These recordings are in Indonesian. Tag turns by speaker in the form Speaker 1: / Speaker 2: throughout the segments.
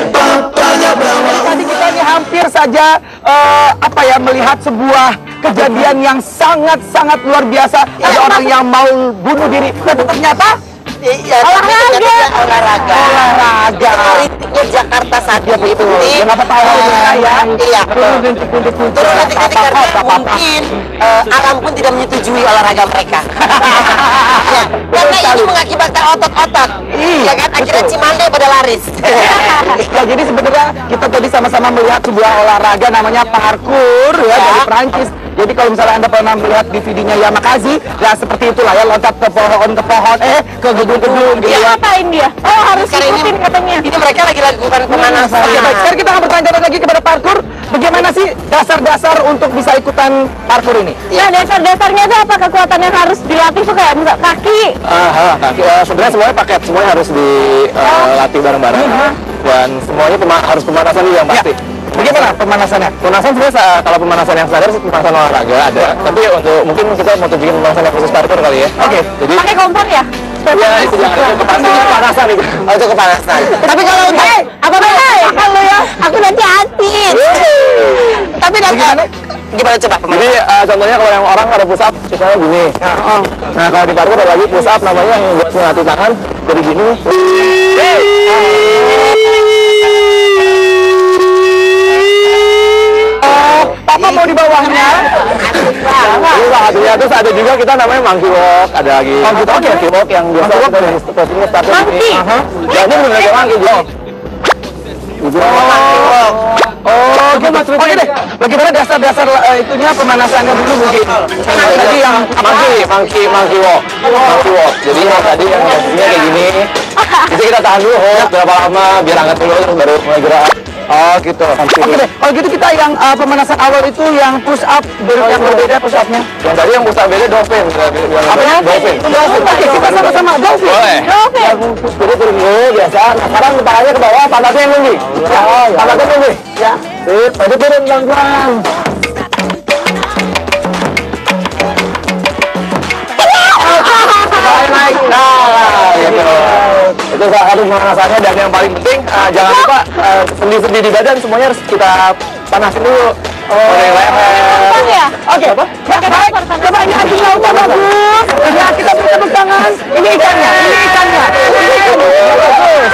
Speaker 1: Tadi kita ini hampir saja melihat sebuah kejadian yang sangat luar biasa. Ada orang yang mau bunuh diri, tapi ternyata olahraga.
Speaker 2: Politiknya Jakarta saat ini penting.
Speaker 1: Kenapa tahu ya?
Speaker 2: Iya. Turun nanti karena mungkin alam pun tidak menyetujui olahraga mereka. Karena ini mengakibatkan otot-otot. Ya kan, akhirnya Cimande pada laris.
Speaker 1: Ya, jadi sebenarnya kita tadi sama-sama melihat sebuah olahraga namanya parkour ya dari Perancis. Jadi kalau misalnya Anda pernah melihat di videonya Yamakasi, ya seperti itulah ya, loncat ke pohon, ke gedung-gedung gitu ya.
Speaker 3: Ngapain dia? Oh, harus ikutin katanya.
Speaker 2: Ini mereka lagi lakukan pemanasan.
Speaker 1: Oke, baik. Sekarang kita akan bertanya lagi kepada parkour. Bagaimana sih dasar-dasar untuk bisa ikutan parkour ini?
Speaker 3: Nah, dasar-dasarnya itu apa kekuatan yang harus dilatih tuh kayak misalnya kaki?
Speaker 4: Kaki. Sebenarnya semuanya paket, semuanya harus dilatih bareng-bareng. Dan semuanya harus pemanasan dulu yang pasti.
Speaker 1: Bagaimana pemanasannya?
Speaker 4: Pemanasan sebenarnya kalau pemanasan yang standar pemanasan olahraga ada. Tapi untuk mungkin kita mau bikin pemanasan yang khusus parkour kali ya.
Speaker 1: Oke.
Speaker 4: Jadi
Speaker 3: pakai kompor ya?
Speaker 4: ya itu jangan kepanasan itu.
Speaker 2: Oh, itu kepanasan.
Speaker 3: Tapi kalau apa kalau ya aku nanti hati.
Speaker 2: Tapi gimana coba?
Speaker 4: Jadi contohnya kalau yang orang ada push up, misalnya gini. Nah kalau di parkour ada lagi push up namanya yang buat melatih tangan dari gini.
Speaker 1: Papa mau di bawahnya?
Speaker 4: Terus ada juga kita namanya monkey walk, ada lagi. Monkey walk yang biasa kita postingnya start ini. Jadi benar kayak monkey walk.
Speaker 1: Oke deh. Bagaimana dasar-dasar itunya pemanasannya dulu mungkin? Tadi yang
Speaker 4: monkey walk. Jadi yang tadi yang postingnya kayak gini. Jadi kita tahan dulu berapa lama biar angkat dulu terus baru mulai gerak. Oh gitu.
Speaker 1: Oke deh, kalau gitu kita yang pemanasan awal itu yang push up yang berbeda push upnya.
Speaker 4: Yang tadi yang push up beda dolphin.
Speaker 1: Apanya?
Speaker 4: Dolphin.
Speaker 1: Oke, kita sama-sama dolphin.
Speaker 4: Boleh. Jadi turun dulu biasa. Nah, sekarang kepalanya ke bawah, pantatnya yang tinggi. Pantatnya tinggi. Ya. Sip, tadi turun pelan-pelan. Naik. Nah, gitu. Itu salah satu pemanasannya, dan yang paling penting jangan lupa sendi-sendi di badan semuanya harus kita panasin dulu. Dari leher.
Speaker 3: Ya?
Speaker 1: Oke. Baik. Coba ini anjing lautnya bagus. Ya, kita beri tepuk tangan. Ini ikannya. Bagus.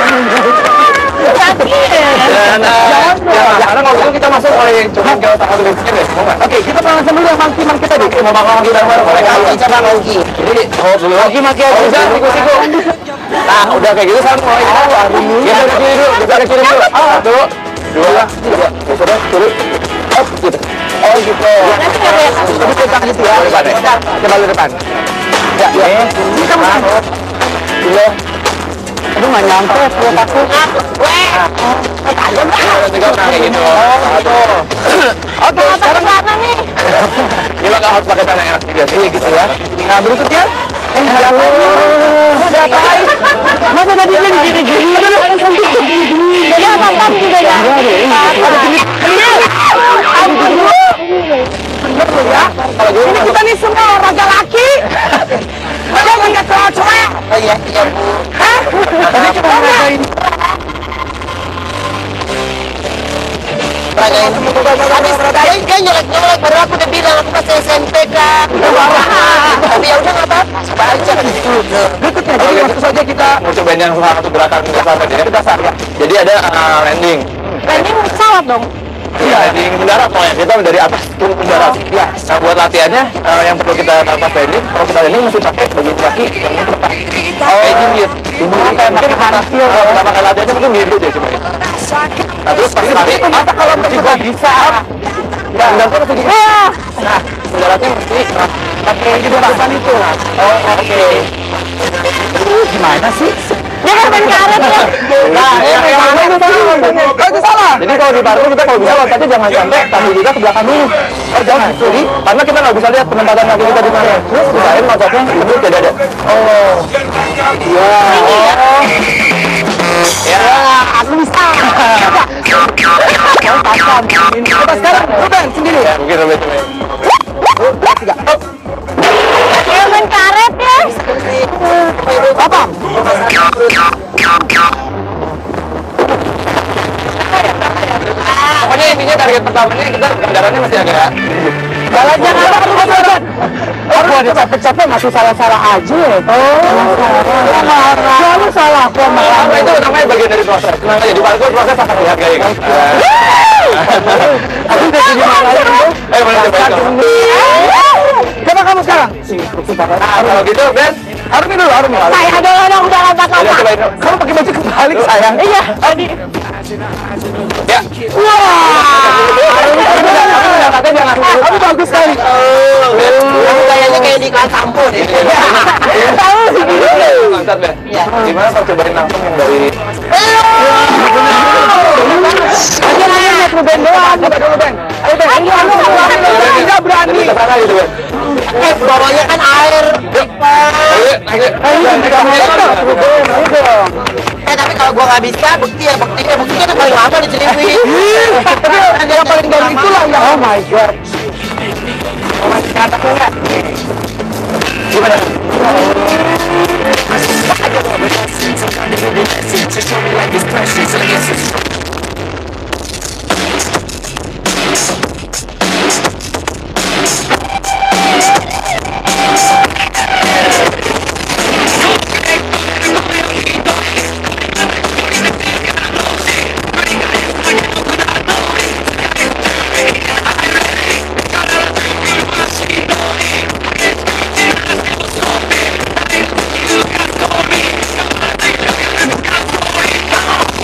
Speaker 4: Dan karena kalau kita masuk mulai coba ke tahap berikutnya deh.
Speaker 1: Oke, kita pemanasan dulu yang monkey tadi.
Speaker 4: Mau makan monkey bareng-bareng.
Speaker 2: Coba monkey.
Speaker 4: Jadi dulu. Monkey aja. Siku. Nah, udah kayak gitu kan mulai kita ke kiri dulu, kita ke kiri dulu. 1, 2, 3. Sudah, kiri. Up gitu. Oh gitu. Tapi kita gitu ya. Coba di depan. Ya, ini kamu dulu.
Speaker 1: Aduh, nggak nyampe perut aku.
Speaker 4: Juga kayak gitu.
Speaker 1: Oke, sekarang
Speaker 3: mana nih?
Speaker 4: Gila nggak harus pakai tangan enak juga sih gitu ya.
Speaker 1: nah berikutnya. Udah baik. Masa tadi gini.
Speaker 3: Jadi apa juga ya?
Speaker 1: Ada gini. Ampun dulu. Bener lu ya. Ini kita nih semua olahraga laki. Jangan nggak cowok-cowok.
Speaker 2: Oh iya, Bu.
Speaker 1: Hah? Tadi cuma ngadain.
Speaker 2: Habis dia nyolek-nyolek, baru aku udah bilang aku masih SMP kan. Tapi ya udah nggak apa-apa, coba aja gitu.
Speaker 1: Berikutnya, jadi langsung saja kita
Speaker 4: Mau cobain yang salah satu gerakan dasar ya. Dasar ya. Jadi ada landing.
Speaker 3: Landing pesawat dong.
Speaker 4: Iya, landing mendarat pokoknya. Kita dari atas turun ke darat. Ya. Nah, buat latihannya yang perlu kita pas landing, kalau kita landing mesti pakai bagian kaki yang terlepas. Kayak gini ya. Mungkin pertama kali latihannya mungkin gitu deh coba. Nah, terus pas lari, kalau juga bisa. Ya, mendaratnya mesti gitu. Nah, mendaratnya mesti pakai di depan itu. Oh, oke.
Speaker 1: gimana sih?
Speaker 3: Dia kan main karet ya.
Speaker 4: Nah,
Speaker 1: itu salah.
Speaker 4: jadi kalau di parkour kita kalau bisa loncatnya jangan sampai kaki kita ke belakang dulu. Oh jangan. Jadi karena kita nggak bisa lihat penempatan kaki kita di mana. Terus usahain loncatnya benar tidak ada. Oh. Ya. Oh. Ya,
Speaker 1: Aku bisa. Coba sekarang Ruben sendiri.
Speaker 4: Ya, mungkin Ruben coba.
Speaker 3: Dia main karet ya.
Speaker 1: Apa?
Speaker 4: intinya target pertamanya kita kendaraannya masih agak
Speaker 1: Jalannya apa tuh Mas Badan? Oh, gua capek-capek masih salah-salah aja. Selalu salah gua malah.
Speaker 4: itu namanya bagian dari proses. Tenang aja, di parkour proses akan dihargai kan.
Speaker 1: Aku udah jadi malahin.
Speaker 4: Ayo mulai coba itu.
Speaker 1: Coba kamu sekarang.
Speaker 4: Kalau gitu Ben,
Speaker 1: Arumi dulu, Arumi.
Speaker 3: Saya dong udah lompat-lompat.
Speaker 4: coba itu.
Speaker 1: Kamu pakai baju kebalik sayang.
Speaker 3: Iya, tadi.
Speaker 4: Ya.
Speaker 1: Katanya jangan. Kamu bagus sekali.
Speaker 2: Kamu kayaknya kayak di kelas sampo deh.
Speaker 3: Tahu sih gitu.
Speaker 4: Mantap Ben. Gimana kalau cobain langsung yang dari
Speaker 1: Ayo lihat Ben doang. Coba dulu Ben. Ayo Ben. Enggak berani.
Speaker 4: ke sana gitu Ben.
Speaker 2: Bawahnya kan air. Tapi kalau gua nggak bisa, buktinya yang paling lama di Ceriwis.
Speaker 1: Tapi yang paling baru itulah yang oh my god.
Speaker 4: Gimana?